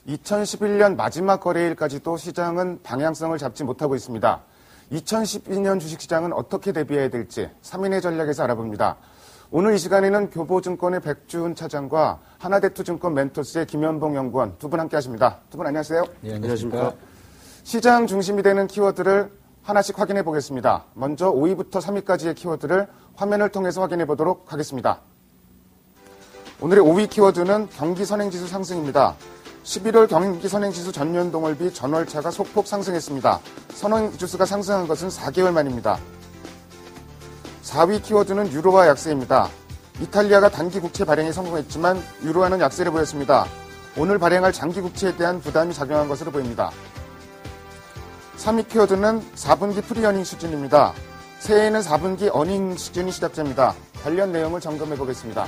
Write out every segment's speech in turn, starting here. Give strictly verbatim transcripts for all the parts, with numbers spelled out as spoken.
이천십일 년 마지막 거래일까지도 시장은 방향성을 잡지 못하고 있습니다. 이천십이 년 주식시장은 어떻게 대비해야 될지 삼 인의 전략에서 알아봅니다. 오늘 이 시간에는 교보증권의 백주훈 차장과 하나대투증권 멘토스의 김현봉 연구원 두 분 함께 하십니다. 두 분 안녕하세요. 네, 안녕하십니까. 시장 중심이 되는 키워드를 하나씩 확인해 보겠습니다. 먼저 오 위부터 삼 위까지의 키워드를 화면을 통해서 확인해 보도록 하겠습니다. 오늘의 오 위 키워드는 경기선행지수 상승입니다. 십일월 경기선행지수 전년동월비 전월차가 소폭 상승했습니다. 선행지수가 상승한 것은 사 개월 만입니다. 사 위 키워드는 유로화 약세입니다. 이탈리아가 단기 국채 발행에 성공했지만 유로화는 약세를 보였습니다. 오늘 발행할 장기 국채에 대한 부담이 작용한 것으로 보입니다. 삼 위 키워드는 사 분기 프리어닝 시즌입니다. 새해에는 사 분기 어닝 시즌이 시작됩니다. 관련 내용을 점검해 보겠습니다.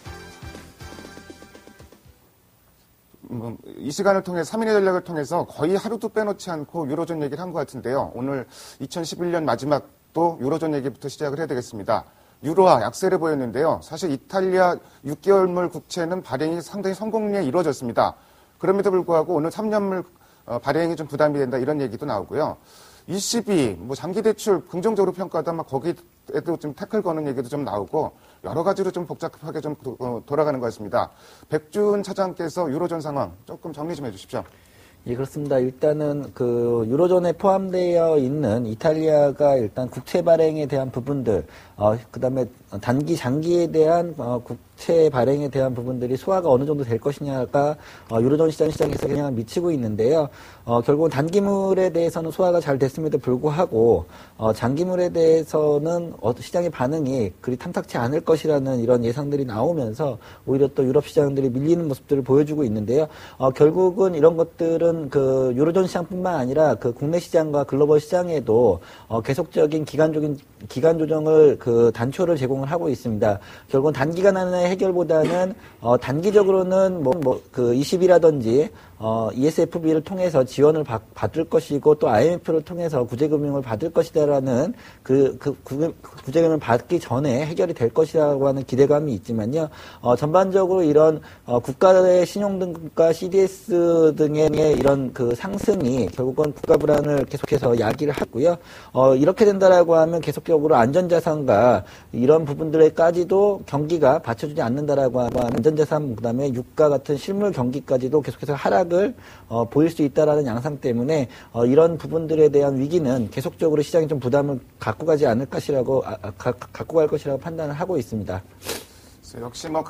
이 시간을 통해 삼 인의 전략을 통해서 거의 하루도 빼놓지 않고 유로존 얘기를 한 것 같은데요. 오늘 이천십일 년 마지막 또 유로존 얘기부터 시작을 해야 되겠습니다. 유로화 약세를 보였는데요. 사실 이탈리아 육 개월물 국채는 발행이 상당히 성공리에 이루어졌습니다. 그럼에도 불구하고 오늘 삼 년물 발행이 좀 부담이 된다 이런 얘기도 나오고요. 이씨비, 뭐 장기대출 긍정적으로 평가하다 막 거기에도 좀 태클 거는 얘기도 좀 나오고 여러 가지로 좀 복잡하게 좀 돌아가는 것 같습니다. 백주훈 차장께서 유로존 상황 조금 정리 좀 해주십시오. 예, 그렇습니다. 일단은 그 유로존에 포함되어 있는 이탈리아가 일단 국채 발행에 대한 부분들, 어, 그 다음에 단기, 장기에 대한 어, 국채 발행에 대한 부분들이 소화가 어느 정도 될 것이냐가 어, 유로존 시장 시장에서 영향을 미치고 있는데요. 어, 결국은 단기물에 대해서는 소화가 잘 됐음에도 불구하고 어, 장기물에 대해서는 어, 시장의 반응이 그리 탐탁치 않을 것이라는 이런 예상들이 나오면서 오히려 또 유럽 시장들이 밀리는 모습들을 보여주고 있는데요. 어, 결국은 이런 것들은 그 유로존 시장뿐만 아니라 그 국내 시장과 글로벌 시장에도 어, 계속적인 기간적인 기간 조정을 그 단초를 제공을 하고 있습니다. 결국은 단기간의 해결보다는 어, 단기적으로는 뭐 뭐 그 이십이라든지 어, 이에스에프비를 통해서 지원을 받, 받을 것이고 또 아이엠에프를 통해서 구제금융을 받을 것이다라는 그, 그 구제금융을 받기 전에 해결이 될 것이라고 하는 기대감이 있지만요. 어, 전반적으로 이런 어, 국가의 신용등급과 씨디에스 등의 이런 그 상승이 결국은 국가 불안을 계속해서 야기를 하고요. 어, 이렇게 된다라고 하면 계속적으로 안전자산과 이런 부분들에까지도 경기가 받쳐주지 않는다라고 하면 안전자산 그다음에 유가 같은 실물 경기까지도 계속해서 하락 을 어, 보일 수 있다라는 양상 때문에 어, 이런 부분들에 대한 위기는 계속적으로 시장이 좀 부담을 갖고 가지 않을 것이라고 아, 가, 갖고 갈 것이라고 판단을 하고 있습니다. 역시 뭐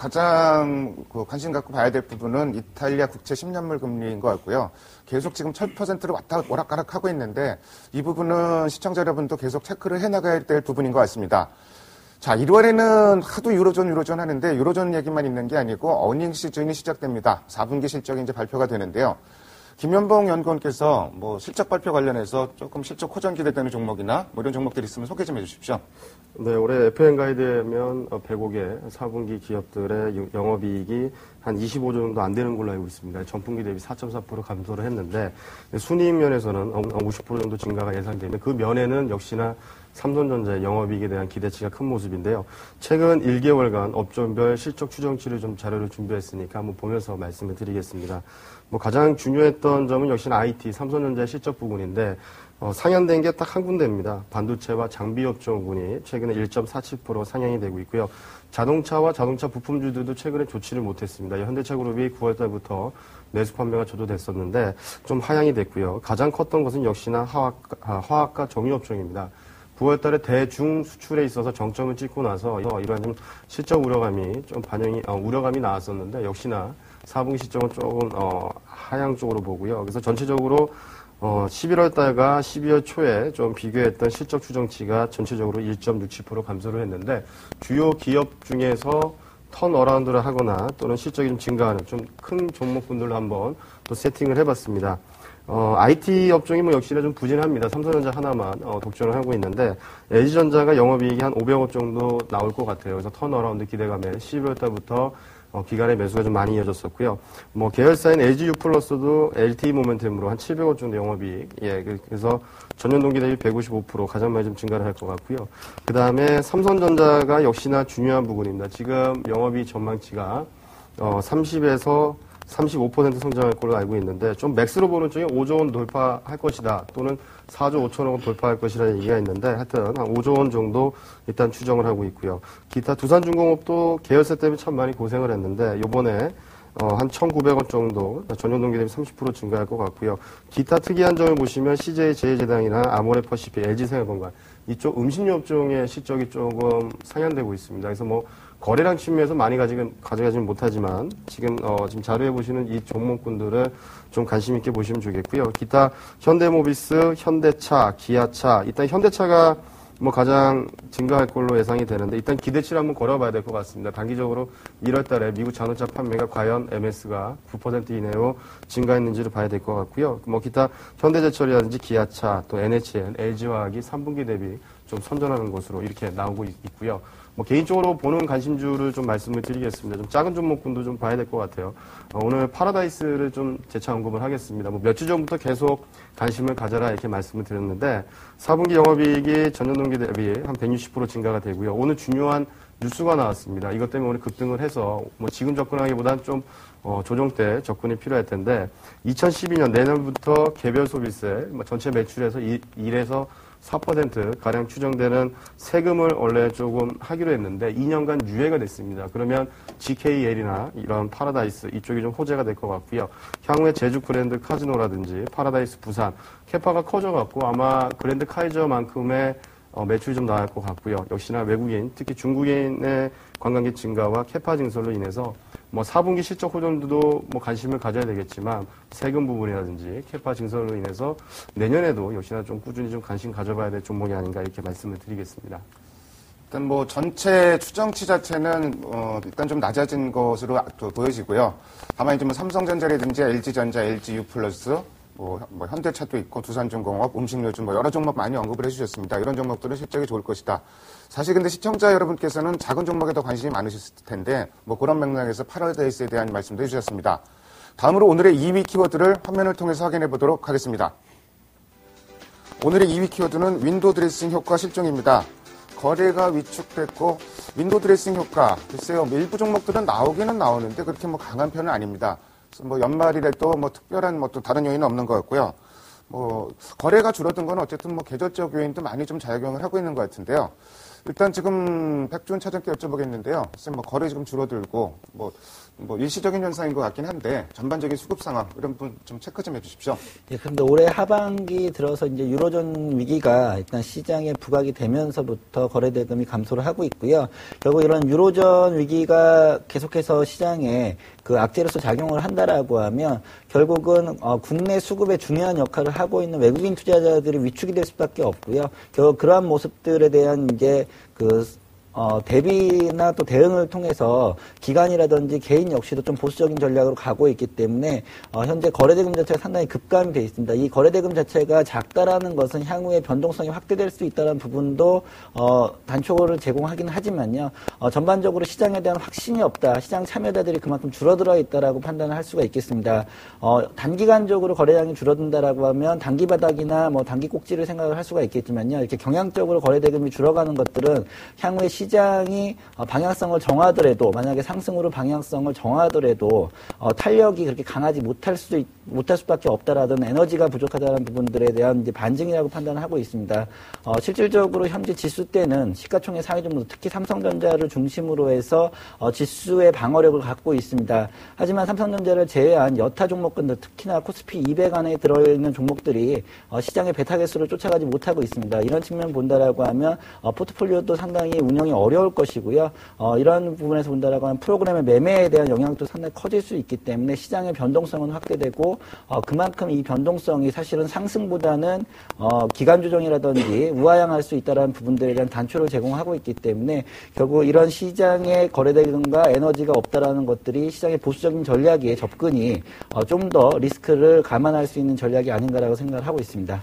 가장 그 관심 갖고 봐야 될 부분은 이탈리아 국채 십 년물 금리인 것 같고요. 계속 지금 칠 퍼센트로 왔다 오락가락하고 있는데 이 부분은 시청자 여러분도 계속 체크를 해나가야 될 부분인 것 같습니다. 자, 일월에는 하도 유로존, 유로존 하는데 유로존 얘기만 있는 게 아니고 어닝 시즌이 시작됩니다. 사 분기 실적이 이제 발표가 되는데요. 김현봉 연구원께서 뭐 실적 발표 관련해서 조금 실적 호전 기대되는 종목이나 뭐 이런 종목들이 있으면 소개 좀 해주십시오. 네, 올해 에프엠 가이드면 백오 개 사 분기 기업들의 영업이익이 한 이십오 조 정도 안 되는 걸로 알고 있습니다. 전분기 대비 사 점 사 퍼센트 감소를 했는데 순이익 면에서는 오십 퍼센트 정도 증가가 예상되는데 그 면에는 역시나 삼성전자의 영업이익에 대한 기대치가 큰 모습인데요. 최근 일 개월간 업종별 실적 추정치를 좀 자료를 준비했으니까 한번 보면서 말씀을 드리겠습니다. 뭐 가장 중요했던 점은 역시나 아이티, 삼성전자의 실적 부분인데 어, 상향된 게 딱 한 군데입니다. 반도체와 장비 업종군이 최근에 일 점 사칠 퍼센트 상향이 되고 있고요. 자동차와 자동차 부품주들도 최근에 좋지를 못했습니다. 현대차 그룹이 구월 달부터 매수 판매가 저조됐었는데 좀 하향이 됐고요. 가장 컸던 것은 역시나 화학, 화학과 정유업종입니다. 구월 달에 대중 수출에 있어서 정점을 찍고 나서 이러한 좀 실적 우려감이 좀 반영이, 어, 우려감이 나왔었는데 역시나 사 분기 실적은 조금, 어, 하향 쪽으로 보고요. 그래서 전체적으로, 어, 십일월 달과 십이월 초에 좀 비교했던 실적 추정치가 전체적으로 일 점 육칠 퍼센트 감소를 했는데 주요 기업 중에서 턴 어라운드를 하거나 또는 실적이 좀 증가하는 좀 큰 종목분들로 한번 또 세팅을 해봤습니다. 어, 아이티 업종이 뭐 역시나 좀 부진합니다. 삼성전자 하나만 어, 독점을 하고 있는데 엘지전자가 영업이익이 한 오백억 정도 나올 것 같아요. 그래서 턴어라운드 기대감에 십이월 달부터 어, 기간의 매수가 좀 많이 이어졌었고요. 뭐 계열사인 엘지유 플러스도 엘티이 모멘텀으로 한 칠백억 정도 영업이익, 예, 그래서 전년 동기 대비 백오십오 퍼센트 가장 많이 좀 증가를 할 것 같고요. 그 다음에 삼성전자가 역시나 중요한 부분입니다. 지금 영업이익 전망치가 어, 삼십에서 삼십오 퍼센트 성장할 걸로 알고 있는데 좀 맥스로 보는 쪽에 오조 원 돌파할 것이다 또는 사조 오천억 원 돌파할 것이라는 얘기가 있는데 하여튼 한 오조 원 정도 일단 추정을 하고 있고요. 기타 두산중공업도 계열사 때문에 참 많이 고생을 했는데 요번에 어, 한 천구백 원 정도 전년 동기 대비 삼십 퍼센트 증가할 것 같고요. 기타 특이한 점을 보시면 씨제이 제일제당이나 아모레퍼시픽, 엘지생활건강 이쪽 음식료 업종의 실적이 조금 상향되고 있습니다. 그래서 뭐 거래량 측면에서 많이 가지긴, 가져가지는 못하지만 지금 어, 지금 자료에 보시는 이 종목군들을 좀 관심 있게 보시면 좋겠고요. 기타 현대모비스, 현대차, 기아차, 일단 현대차가 뭐 가장 증가할 걸로 예상이 되는데 일단 기대치를 한번 걸어봐야 될 것 같습니다. 단기적으로 일월 달에 미국 자동차 판매가 과연 엠에스가 구 퍼센트 이내로 증가했는지를 봐야 될 것 같고요. 뭐 기타 현대제철이라든지 기아차, 또 엔에이치엘, 엘지화학이 삼 분기 대비 좀 선전하는 것으로 이렇게 나오고 있, 있고요. 뭐 개인적으로 보는 관심주를 좀 말씀을 드리겠습니다. 좀 작은 종목군도 좀 봐야 될 것 같아요. 어, 오늘 파라다이스를 좀 재차 언급을 하겠습니다. 뭐 몇 주 전부터 계속 관심을 가져라 이렇게 말씀을 드렸는데 사 분기 영업이익이 전년 동기 대비 한 백육십 퍼센트 증가가 되고요. 오늘 중요한 뉴스가 나왔습니다. 이것 때문에 오늘 급등을 해서 뭐 지금 접근하기보다는 좀 어, 조정 때 접근이 필요할 텐데 이천십이 년 내년부터 개별 소비세 뭐 전체 매출에서 일에서 사 퍼센트 가량 추정되는 세금을 원래 조금 하기로 했는데 이 년간 유예가 됐습니다. 그러면 지케이엘이나 이런 파라다이스 이쪽이 좀 호재가 될 것 같고요. 향후에 제주 그랜드 카지노라든지 파라다이스 부산 캐파가 커져갖고 아마 그랜드 카이저만큼의 어, 매출이 좀 나올 것 같고요. 역시나 외국인, 특히 중국인의 관광객 증가와 캐파 증설로 인해서 뭐 사 분기 실적 호전도 뭐 관심을 가져야 되겠지만 세금 부분이라든지 캐파 증설로 인해서 내년에도 역시나 좀 꾸준히 좀 관심 가져봐야 될 종목이 아닌가 이렇게 말씀을 드리겠습니다. 일단 뭐 전체 추정치 자체는 어 일단 좀 낮아진 것으로 보여지고요. 다만 이제 뭐 삼성전자라든지 엘지전자, 엘지유플러스 뭐, 뭐 현대차도 있고 두산중공업, 음식료주 뭐 여러 종목 많이 언급을 해주셨습니다. 이런 종목들은 실적이 좋을 것이다. 사실 근데 시청자 여러분께서는 작은 종목에 더 관심이 많으실 텐데 뭐 그런 맥락에서 파라다이스에 대한 말씀도 해주셨습니다. 다음으로 오늘의 이 위 키워드를 화면을 통해서 확인해 보도록 하겠습니다. 오늘의 이 위 키워드는 윈도우 드레싱 효과 실종입니다. 거래가 위축됐고 윈도우 드레싱 효과 글쎄요 일부 종목들은 나오기는 나오는데 그렇게 뭐 강한 편은 아닙니다. 뭐 연말이라도 뭐 특별한 뭐 또 다른 요인은 없는 것 같고요. 뭐 거래가 줄어든 건 어쨌든 뭐 계절적 요인도 많이 좀 작용을 하고 있는 것 같은데요. 일단 지금 백준 차장께 여쭤보겠는데요. 글쎄 뭐 거래 지금 줄어들고 뭐, 뭐 일시적인 현상인 것 같긴 한데 전반적인 수급 상황 이런 부분 좀 체크 좀 해주십시오. 예, 그런데 올해 하반기 들어서 이제 유로존 위기가 일단 시장에 부각이 되면서부터 거래 대금이 감소를 하고 있고요. 결국 이런 유로존 위기가 계속해서 시장에 그 악재로서 작용을 한다라고 하면 결국은 어, 국내 수급에 중요한 역할을 하고 있는 외국인 투자자들이 위축이 될 수밖에 없고요. 결국 그러한 모습들에 대한 이제 그 어, 대비나 또 대응을 통해서 기관이라든지 개인 역시도 좀 보수적인 전략으로 가고 있기 때문에 어, 현재 거래대금 자체가 상당히 급감이 되어 있습니다. 이 거래대금 자체가 작다라는 것은 향후에 변동성이 확대될 수 있다는 부분도 어, 단초를 제공하긴 하지만요. 어, 전반적으로 시장에 대한 확신이 없다. 시장 참여자들이 그만큼 줄어들어 있다라고 판단을 할 수가 있겠습니다. 어, 단기간적으로 거래량이 줄어든다라고 하면 단기 바닥이나 뭐 단기 꼭지를 생각을 할 수가 있겠지만요. 이렇게 경향적으로 거래대금이 줄어가는 것들은 향후에 시 시장이 방향성을 정하더라도 만약에 상승으로 방향성을 정하더라도 어, 탄력이 그렇게 강하지 못할 수 있, 못할 수밖에 없다라든 에너지가 부족하다는 부분들에 대한 이제 반증이라고 판단을 하고 있습니다. 어, 실질적으로 현재 지수 때는 시가총액 상위 종목 특히 삼성전자를 중심으로 해서 어, 지수의 방어력을 갖고 있습니다. 하지만 삼성전자를 제외한 여타 종목군들 특히나 코스피 이백 안에 들어있는 종목들이 어, 시장의 배타 개수를 쫓아가지 못하고 있습니다. 이런 측면 본다라고 하면 어, 포트폴리오도 상당히 운영이 어려울 것이고요. 어, 이런 부분에서 본다라고 하면 프로그램의 매매에 대한 영향도 상당히 커질 수 있기 때문에 시장의 변동성은 확대되고 어, 그만큼 이 변동성이 사실은 상승보다는 어, 기간 조정이라든지 우하향할 수 있다는 부분들에 대한 단초를 제공하고 있기 때문에 결국 이런 시장의 거래대금과 에너지가 없다라는 것들이 시장의 보수적인 전략에 접근이 어, 좀 더 리스크를 감안할 수 있는 전략이 아닌가라고 생각을 하고 있습니다.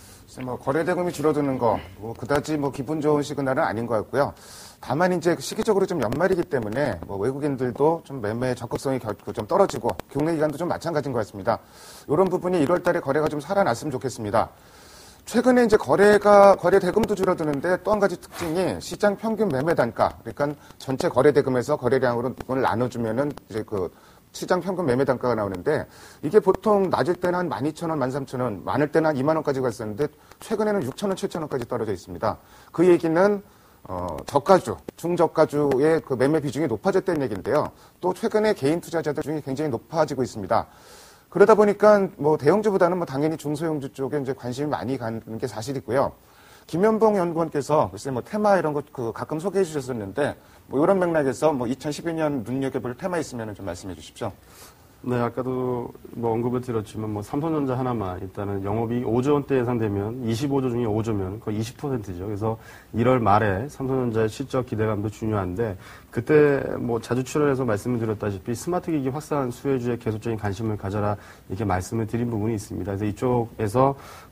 뭐 거래대금이 줄어드는 거, 뭐 그다지 뭐 기분 좋은 시그널은 아닌 것 같고요. 다만 이제 시기적으로 좀 연말이기 때문에 뭐 외국인들도 좀 매매 적극성이 좀 떨어지고 국내 기관도 좀 마찬가지인 것 같습니다. 이런 부분이 일월 달에 거래가 좀 살아났으면 좋겠습니다. 최근에 이제 거래가 거래 대금도 줄어드는데 또 한 가지 특징이 시장 평균 매매 단가, 그러니까 전체 거래 대금에서 거래량으로 이걸 나눠주면은 이제 그 시장 평균 매매 단가가 나오는데 이게 보통 낮을 때는 한 만 이천 원, 만 삼천 원, 많을 때는 한 이만 원까지 갔었는데 최근에는 육천 원, 칠천 원까지 떨어져 있습니다. 그 얘기는 어, 저가주, 중저가주의 그 매매 비중이 높아졌다는 얘기인데요. 또 최근에 개인 투자자들 중에 굉장히 높아지고 있습니다. 그러다 보니까 뭐 대형주보다는 뭐 당연히 중소형주 쪽에 이제 관심이 많이 가는 게 사실이고요. 김현봉 연구원께서 글쎄 뭐 테마 이런 것 그 가끔 소개해 주셨었는데 뭐 이런 맥락에서 뭐 이천십이 년 눈여겨볼 테마 있으면 좀 말씀해 주십시오. 네, 아까도 뭐 언급을 드렸지만 뭐 삼성전자 하나만 일단은 영업이익 오조 원대 예상되면 이십오조 중에 오조면 거의 이십 퍼센트죠. 그래서 일월 말에 삼성전자의 실적 기대감도 중요한데 그때 뭐 자주 출연해서 말씀을 드렸다시피 스마트 기기 확산 수혜주에 계속적인 관심을 가져라 이렇게 말씀을 드린 부분이 있습니다. 그래서 이쪽에서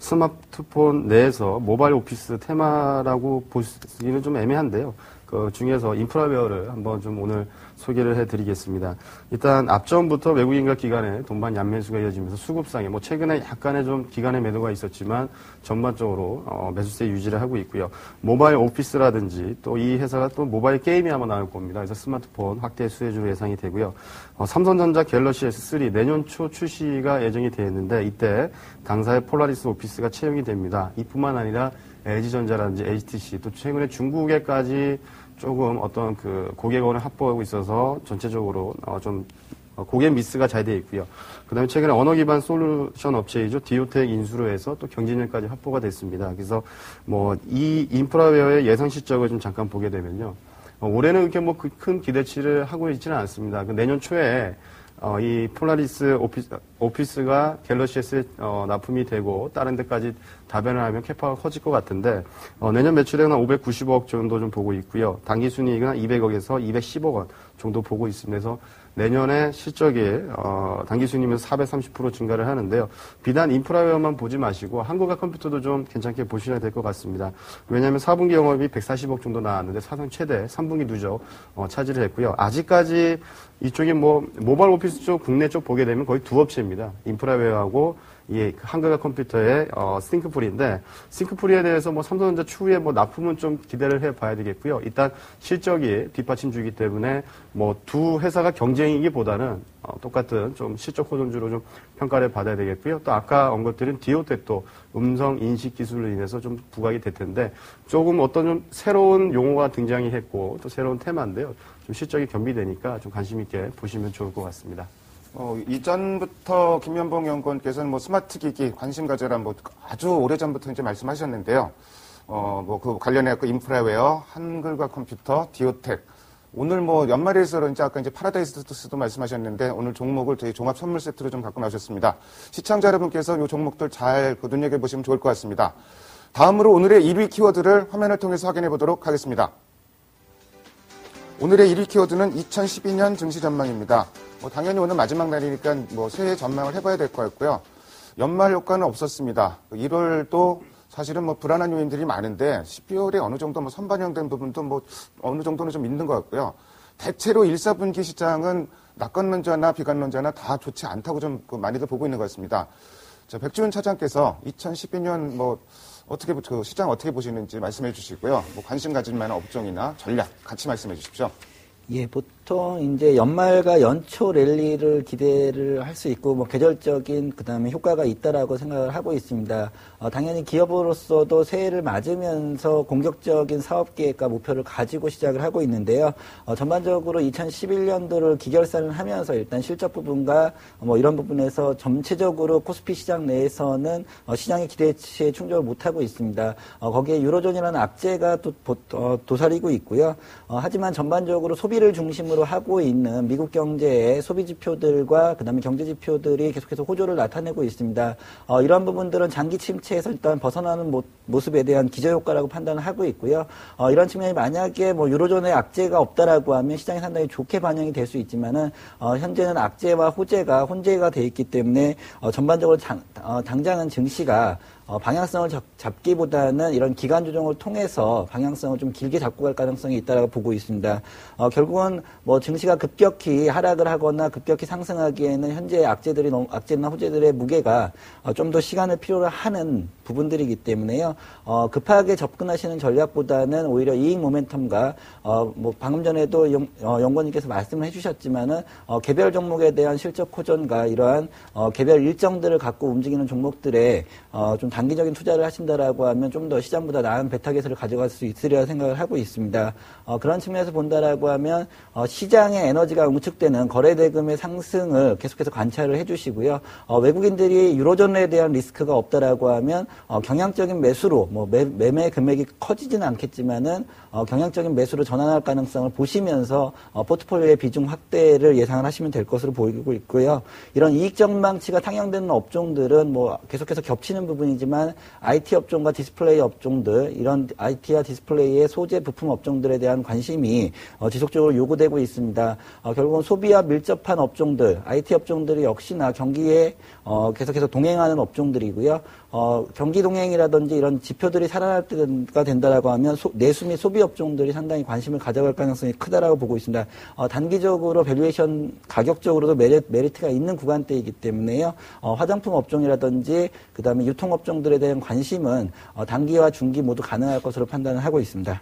스마트폰 내에서 모바일 오피스 테마라고 보기는 좀 애매한데요. 그 중에서 인프라웨어를 한번 좀 오늘 소개를 해드리겠습니다. 일단 앞전부터 외국인과 기관의 동반 양매수가 이어지면서 수급상에 뭐 최근에 약간의 좀 기관의 매도가 있었지만 전반적으로 어, 매수세 유지를 하고 있고요. 모바일 오피스라든지 또 이 회사가 또 모바일 게임이 한번 나올 겁니다. 그래서 스마트폰 확대 수혜주로 예상이 되고요. 어, 삼성전자 갤럭시 에스 쓰리 내년 초 출시가 예정이 되어 있는데 이때 당사의 폴라리스 오피스가 채용이 됩니다. 이뿐만 아니라 엘지전자라든지 에이치티씨 또 최근에 중국에까지 조금 어떤 그 고객원을 확보하고 있어서 전체적으로 어 좀 고객 미스가 잘 되어 있고요. 그다음에 최근에 언어 기반 솔루션 업체이죠. 디오텍 인수로 해서 또 경쟁력까지 확보가 됐습니다. 그래서 뭐 이 인프라웨어의 예상 실적을 좀 잠깐 보게 되면요. 어, 올해는 그렇게 뭐 큰 기대치를 하고 있지는 않습니다. 그 내년 초에 어, 이 폴라리스 오피스, 오피스가 갤럭시에스에 어, 납품이 되고 다른 데까지 다변을 하면 캐파가 커질 것 같은데 어, 내년 매출액은 한 오백구십억 정도 좀 보고 있고요. 당기순이익은 한 이백억에서 이백십억 원 정도 보고 있습니다. 그래서 내년에 실적이 어, 당기순이익에서 사백삼십 퍼센트 증가를 하는데요. 비단 인프라웨어만 보지 마시고 한국화 컴퓨터도 좀 괜찮게 보셔야 될 것 같습니다. 왜냐하면 사 분기 영업이 백사십억 정도 나왔는데 사상 최대 삼 분기 누적 어, 차지를 했고요. 아직까지 이쪽이 뭐 모바일 오피스 쪽 국내 쪽 보게 되면 거의 두 업체입니다. 인프라웨어하고 이 한국화 컴퓨터의 어, 싱크풀인데 싱크풀에 대해서 뭐 삼성전자 추후에 뭐 납품은 좀 기대를 해봐야 되겠고요. 일단 실적이 뒷받침주기 때문에 뭐 두 회사가 경쟁이기보다는 어, 똑같은 좀 실적 호전주로 좀 평가를 받아야 되겠고요. 또 아까 언급드린 디오텍도 음성 인식 기술로 인해서 좀 부각이 될 텐데 조금 어떤 좀 새로운 용어가 등장이 했고 또 새로운 테마인데요. 좀 실적이 겸비되니까 좀 관심 있게 보시면 좋을 것 같습니다. 어, 이전부터 김현봉 연구원께서는 뭐 스마트 기기 관심 가져라 뭐 아주 오래 전부터 이제 말씀하셨는데요. 어, 뭐 그 관련해 그 인프라웨어, 한글과 컴퓨터, 디오텍. 오늘 뭐 연말에서 이제 아까 이제 파라다이스도 말씀하셨는데 오늘 종목을 저희 종합 선물 세트로 좀 갖고 나오셨습니다. 시청자 여러분께서 이 종목들 잘 그 눈여겨 보시면 좋을 것 같습니다. 다음으로 오늘의 일 위 키워드를 화면을 통해서 확인해 보도록 하겠습니다. 오늘의 일 위 키워드는 이천십이 년 증시 전망입니다. 뭐 당연히 오늘 마지막 날이니까 뭐 새해 전망을 해봐야 될 것 같고요. 연말 효과는 없었습니다. 일월도 사실은 뭐 불안한 요인들이 많은데 십이월에 어느 정도 뭐 선반영된 부분도 뭐 어느 정도는 좀 있는 것 같고요. 대체로 일, 사 분기 시장은 낙관론자나 비관론자나 다 좋지 않다고 좀 많이들 보고 있는 것 같습니다. 자, 백지훈 차장께서 이천십이 년 뭐 어떻게 그 시장 어떻게 보시는지 말씀해 주시고요. 뭐 관심 가질 만한 업종이나 전략 같이 말씀해 주십시오. 예, 보통 이제 연말과 연초 랠리를 기대를 할 수 있고 뭐 계절적인 그다음에 효과가 있다라고 생각을 하고 있습니다. 어, 당연히 기업으로서도 새해를 맞으면서 공격적인 사업 계획과 목표를 가지고 시작을 하고 있는데요. 어, 전반적으로 이천십일 년도를 기결산을 하면서 일단 실적 부분과 뭐 이런 부분에서 전체적으로 코스피 시장 내에서는 어, 시장의 기대치에 충족을 못하고 있습니다. 어, 거기에 유로존이라는 악재가 또 도, 어, 도사리고 있고요. 어, 하지만 전반적으로 소비를 중심으로 하고 있는 미국 경제의 소비 지표들과 그다음에 경제 지표들이 계속해서 호조를 나타내고 있습니다. 어, 이런 부분들은 장기 침체에서 일단 벗어나는 모, 모습에 대한 기저효과라고 판단을 하고 있고요. 어, 이런 측면이 만약에 뭐 유로존의 악재가 없다라고 하면 시장이 상당히 좋게 반영이 될 수 있지만은 어, 현재는 악재와 호재가 혼재가 돼 있기 때문에 어, 전반적으로 장, 어, 당장은 증시가 어, 방향성을 잡, 잡기보다는 이런 기간 조정을 통해서 방향성을 좀 길게 잡고 갈 가능성이 있다고 보고 있습니다. 어, 결국은 뭐 증시가 급격히 하락을 하거나 급격히 상승하기에는 현재 악재들이 너무, 악재나 호재들의 무게가 어, 좀 더 시간을 필요로 하는 부분들이기 때문에요. 어, 급하게 접근하시는 전략보다는 오히려 이익 모멘텀과 어, 뭐 방금 전에도 영, 어, 연구원님께서 말씀을 해주셨지만은 어, 개별 종목에 대한 실적 호전과 이러한 어, 개별 일정들을 갖고 움직이는 종목들에 어, 좀 단기적인 투자를 하신다라고 하면 좀 더 시장보다 나은 베타겟을 가져갈 수 있으리라 생각을 하고 있습니다. 어, 그런 측면에서 본다라고 하면 어, 시장의 에너지가 응축되는 거래대금의 상승을 계속해서 관찰을 해주시고요. 어, 외국인들이 유로존에 대한 리스크가 없다라고 하면 어, 경향적인 매수로 뭐 매, 매매 금액이 커지지는 않겠지만은 어, 경향적인 매수로 전환할 가능성을 보시면서 어, 포트폴리오의 비중 확대를 예상을 하시면 될 것으로 보이고 있고요. 이런 이익 전망치가 상향되는 업종들은 뭐 계속해서 겹치는 부분이지만 아이티 업종과 디스플레이 업종들 이런 아이티와 디스플레이의 소재 부품 업종들에 대한 관심이 어, 지속적으로 요구되고 있습니다. 어, 결국은 소비와 밀접한 업종들, 아이티 업종들이 역시나 경기에 어, 계속해서 동행하는 업종들이고요. 어, 경기 동행이라든지 이런 지표들이 살아날 때가 된다라고 하면 소, 내수 및 소비 업종들이 상당히 관심을 가져갈 가능성이 크다라고 보고 있습니다. 어, 단기적으로 밸류에이션 가격적으로도 메리, 메리트가 있는 구간대이기 때문에요. 어, 화장품 업종이라든지 그다음에 유통 업종들에 대한 관심은 어, 단기와 중기 모두 가능할 것으로 판단을 하고 있습니다.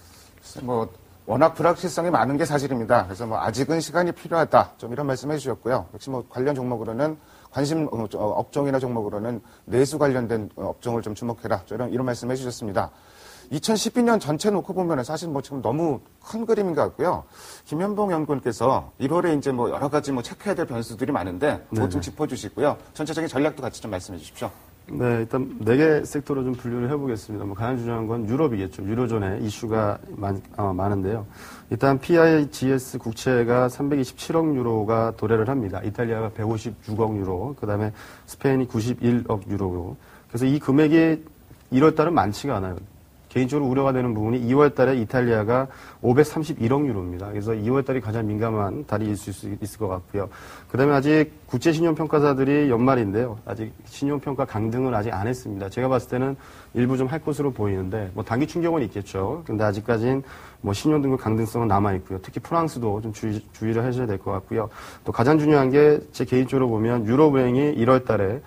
뭐 워낙 불확실성이 많은 게 사실입니다. 그래서 뭐 아직은 시간이 필요하다. 좀 이런 말씀해 주셨고요. 역시 뭐 관련 종목으로는 관심 업종이나 종목으로는 내수 관련된 업종을 좀 주목해라. 이런 이런 말씀해 주셨습니다. 이천십이 년 전체 놓고 보면 사실 뭐 지금 너무 큰 그림인 것 같고요. 김현봉 연구원께서 일월에 이제 뭐 여러 가지 뭐 체크해야 될 변수들이 많은데 그것 좀 짚어주시고요. 전체적인 전략도 같이 좀 말씀해 주십시오. 네, 일단 네 개 섹터로 좀 분류를 해보겠습니다. 뭐 가장 중요한 건 유럽이겠죠. 유로존에 이슈가 많, 어, 많은데요. 일단 피아이지에스 국채가 삼백이십칠억 유로가 도래를 합니다. 이탈리아가 백오십육억 유로, 그 다음에 스페인이 구십일억 유로로. 그래서 이 금액이 일월 달은 많지가 않아요. 개인적으로 우려가 되는 부분이 이월 달에 이탈리아가 오백삼십일억 유로입니다. 그래서 이월 달이 가장 민감한 달이 있을 수 있을 것 같고요. 그 다음에 아직 국제신용평가사들이 연말인데요. 아직 신용평가 강등을 아직 안 했습니다. 제가 봤을 때는 일부 좀 할 것으로 보이는데, 뭐 단기 충격은 있겠죠. 근데 아직까지는 뭐 신용등급 강등성은 남아있고요. 특히 프랑스도 좀 주의, 주의를 하셔야 될 것 같고요. 또 가장 중요한 게 제 개인적으로 보면 유럽은행이 일월 달에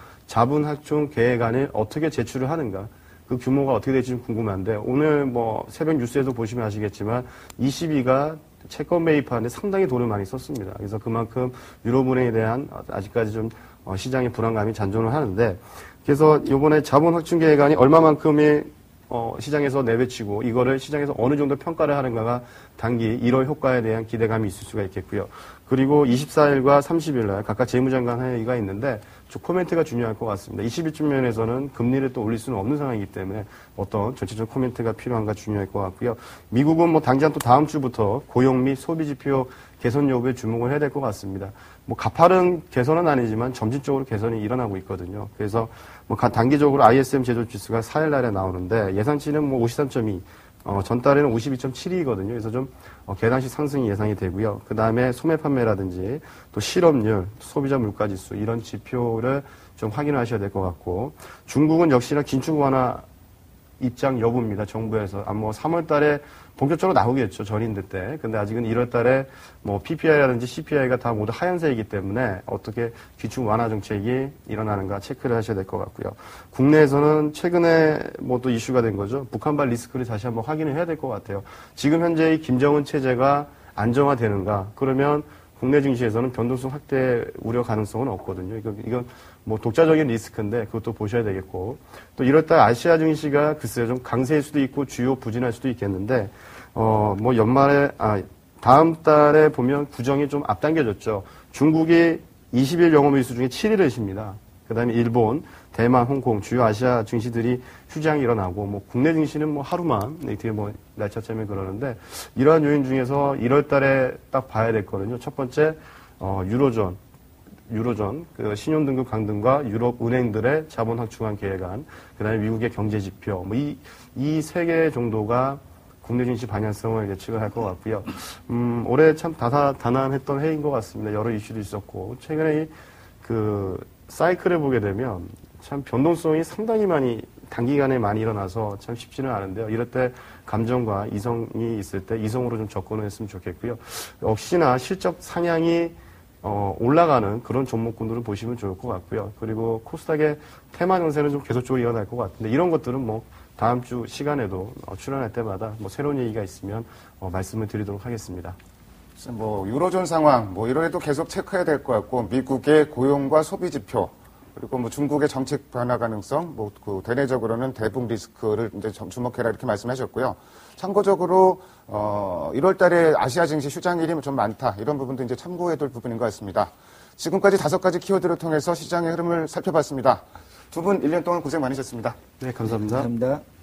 자본확충 계획안을 어떻게 제출을 하는가. 그 규모가 어떻게 될지 좀 궁금한데, 오늘 뭐 새벽 뉴스에도 보시면 아시겠지만 이씨비가 채권 매입하는데 상당히 돈을 많이 썼습니다. 그래서 그만큼 유럽은행에 대한 아직까지 좀 시장의 불안감이 잔존을 하는데, 그래서 이번에 자본 확충 계획안이 얼마만큼의 어, 시장에서 내배치고 이거를 시장에서 어느 정도 평가를 하는가가 단기 일월 효과에 대한 기대감이 있을 수가 있겠고요. 그리고 이십사일과 삼십일 날 각각 재무장관 회의가 있는데 좀 코멘트가 중요할 것 같습니다. 이십일 면에서는 금리를 또 올릴 수는 없는 상황이기 때문에 어떤 전체적 코멘트가 필요한가 중요할 것 같고요. 미국은 뭐 당장 또 다음 주부터 고용 및 소비 지표 개선 여부에 주목을 해야 될 것 같습니다. 뭐 가파른 개선은 아니지만 점진적으로 개선이 일어나고 있거든요. 그래서 뭐 단기적으로 아이에스엠 제조 지수가 사일 날에 나오는데 예상치는 뭐 오십삼 점 이, 어, 전달에는 오십이 점 칠이거든요. 그래서 좀 어, 계단식 상승이 예상이 되고요. 그 다음에 소매 판매라든지 또 실업률, 소비자 물가 지수 이런 지표를 좀 확인을 하셔야 될 것 같고, 중국은 역시나 긴축 완화 입장 여부입니다. 정부에서. 아, 뭐 삼월 달에 본격적으로 나오겠죠. 전인대 때. 근데 아직은 일월 달에 뭐 피피아이라든지 씨피아이가 다 모두 하향세이기 때문에 어떻게 기축 완화 정책이 일어나는가 체크를 하셔야 될 것 같고요. 국내에서는 최근에 뭐 또 이슈가 된 거죠. 북한발 리스크를 다시 한번 확인을 해야 될 것 같아요. 지금 현재의 김정은 체제가 안정화되는가? 그러면 국내 증시에서는 변동성 확대 우려 가능성은 없거든요. 이건, 이건 뭐 독자적인 리스크인데 그것도 보셔야 되겠고, 또 이럴때 아시아 증시가 글쎄요 좀 강세일 수도 있고 주요 부진할 수도 있겠는데, 어, 뭐 연말에, 아, 다음 달에 보면 구정이 좀 앞당겨졌죠. 중국이 이십 일 영업일수 중에 칠 일을 쉽니다. 그 다음에 일본, 대만, 홍콩, 주요 아시아 증시들이 휴장이 일어나고, 뭐, 국내 증시는 뭐 하루만, 이렇게 뭐, 날짜쯤에 그러는데, 이러한 요인 중에서 일월 달에 딱 봐야 됐거든요. 첫 번째, 어, 유로존, 유로존, 그 신용등급 강등과 유럽 은행들의 자본 확충한 계획안, 그 다음에 미국의 경제 지표, 뭐, 이, 이 세 개 정도가 국내 증시 방향성을 예측을 할 것 같고요. 음, 올해 참 다사, 다난했던 해인 것 같습니다. 여러 이슈도 있었고, 최근에 이, 그, 사이클을 보게 되면, 참 변동성이 상당히 많이 단기간에 많이 일어나서 참 쉽지는 않은데요. 이럴 때 감정과 이성이 있을 때 이성으로 좀 접근을 했으면 좋겠고요. 역시나 실적 상향이 어, 올라가는 그런 종목군들을 보시면 좋을 것 같고요. 그리고 코스닥의 테마 정세는 좀 계속적으로 일어날 것 같은데 이런 것들은 뭐 다음 주 시간에도 어, 출연할 때마다 뭐 새로운 얘기가 있으면 어, 말씀을 드리도록 하겠습니다. 뭐 유로존 상황 뭐 이런 애도 계속 체크해야 될 것 같고 미국의 고용과 소비 지표 그리고 뭐 중국의 정책 변화 가능성 뭐 그 대내적으로는 대북 리스크를 이제 주목해라 이렇게 말씀하셨고요. 참고적으로 어 일월 달에 아시아 증시 휴장일이 좀 많다 이런 부분도 이제 참고해야 될 부분인 것 같습니다. 지금까지 다섯 가지 키워드를 통해서 시장의 흐름을 살펴봤습니다. 두 분 일 년 동안 고생 많으셨습니다. 네, 감사합니다. 감사합니다.